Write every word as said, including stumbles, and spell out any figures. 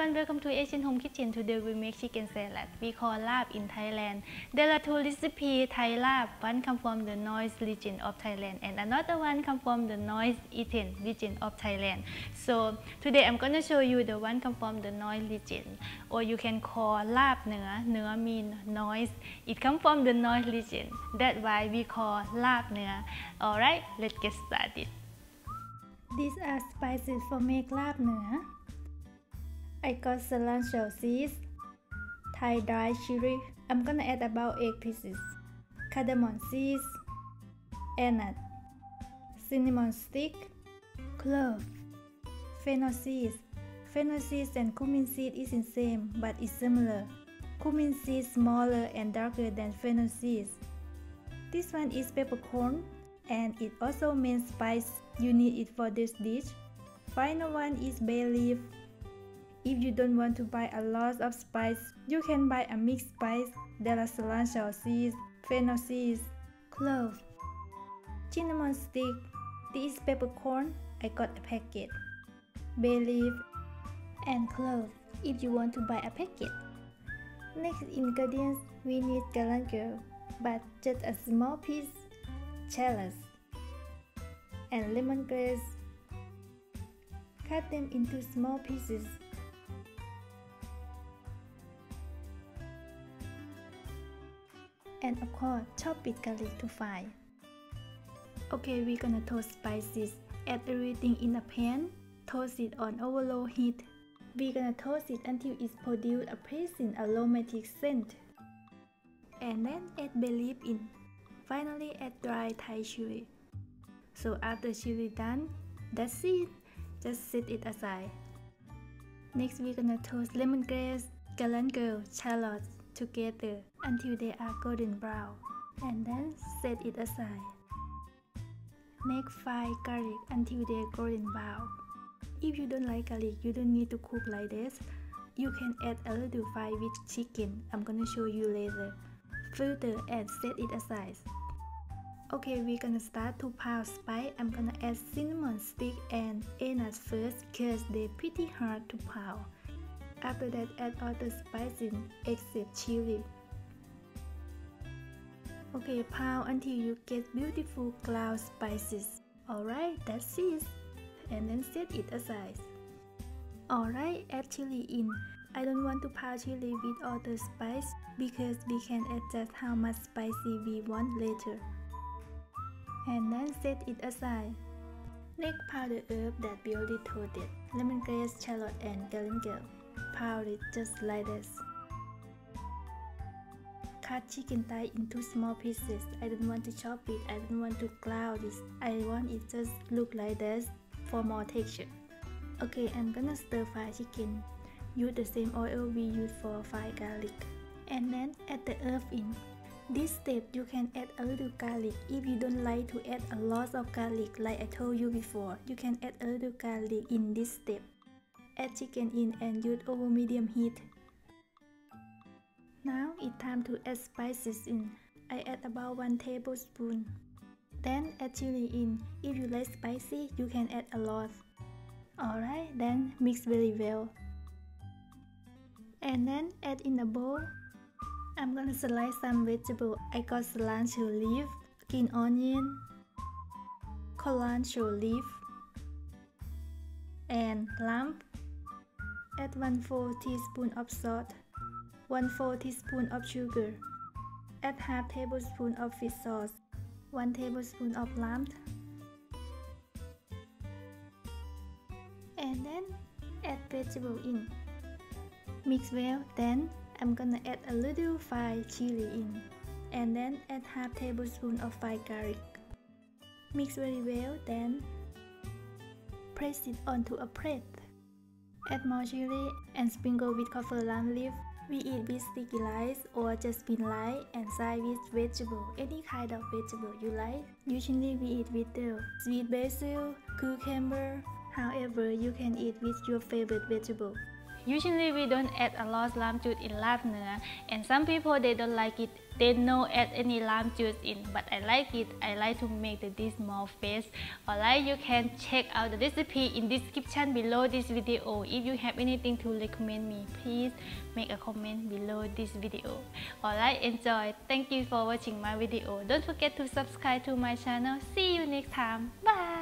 everyone, welcome to Asian Home Kitchen. Today we make chicken salad. We call lap in Thailand. There are two recipes Thai lap. One come from the North region of Thailand and another one come from the North Eastern region of Thailand. So today I'm gonna show you the one come from the North region, or you can call lap Nua. Nua mean noise. It come from the North region. That's why we call lap Nua. Alright, let's get started. These are spices for make lap Nua. I got cilantro seeds, Thai dry chili. I'm gonna add about eight pieces, cardamom seeds, anise, cinnamon stick, clove, fennel seeds. Fennel seeds and cumin seed is the same, but it's similar. Cumin seeds smaller and darker than fennel seeds. This one is peppercorn, and it also means spice. You need it for this dish. Final one is bay leaf. If you don't want to buy a lot of spice, you can buy a mixed spice. There are cilantro seeds, fennel seeds, clove, cinnamon stick. This is peppercorn. I got a packet. Bay leaf and clove if you want to buy a packet. Next ingredients, we need galangal, but just a small piece, shallots, and lemongrass. Cut them into small pieces. And of course, chop it garlic to fine. Okay, we're gonna toast spices. Add everything in a pan. Toast it on overload heat. We're gonna toast it until it produces a pleasant aromatic scent. And then add bay leaf in. Finally, add dry Thai chili. So after chili done, that's it. Just set it aside. Next, we're gonna toast lemongrass, galangal, shallots together until they are golden brown, and then set it aside. Next, fry garlic until they are golden brown. If you don't like garlic, you don't need to cook like this. You can add a little fry with chicken. I'm gonna show you later. Filter and set it aside. Okay, we're gonna start to pound spice. I'm gonna add cinnamon stick and anise first because they're pretty hard to pound. After that, add all the spices except chili. Okay, pound until you get beautiful cloud spices. Alright, that's it. And then set it aside. Alright, add chili in. I don't want to pound chili with all the spice because we can adjust how much spicy we want later. And then set it aside. Next, pound the herb that we already toasted, lemongrass, shallot, and galangal. Pound it just like this. Cut chicken thigh into small pieces. I don't want to chop it. I don't want to cloud it. I want it just look like this for more texture. Okay, I'm gonna stir fry chicken. Use the same oil we use for fried garlic. And then add the herb in. This step you can add a little garlic. If you don't like to add a lot of garlic like I told you before, you can add a little garlic in this step. Add chicken in and use over medium heat. Now it's time to add spices in. I add about one tablespoon. Then add chili in. If you like spicy, you can add a lot. Alright, then mix very well. And then add in a bowl. I'm gonna slice some vegetable. I got cilantro leaf, green onion, cilantro leaf, and lamb. Add one fourth teaspoon of salt, one fourth teaspoon of sugar. Add half tablespoon of fish sauce, one tablespoon of lamb. And then add vegetable in. Mix well, then I'm gonna add a little fried chili in. And then add half tablespoon of fried garlic. Mix very well, then place it onto a plate. Add more chili and sprinkle with kaffir lime leaf. We eat with sticky rice or just bean rice and side with vegetable, any kind of vegetable you like. Usually we eat with the sweet basil, cucumber. However, you can eat with your favorite vegetable. Usually we don't add a lot of lamb juice in lap nua, and some people they don't like it. They no add any lamb juice in, but I like it. I like to make the dish more fresh. Alright, you can check out the recipe in description below this video. If you have anything to recommend me, please make a comment below this video. Alright, enjoy. Thank you for watching my video. Don't forget to subscribe to my channel. See you next time. Bye.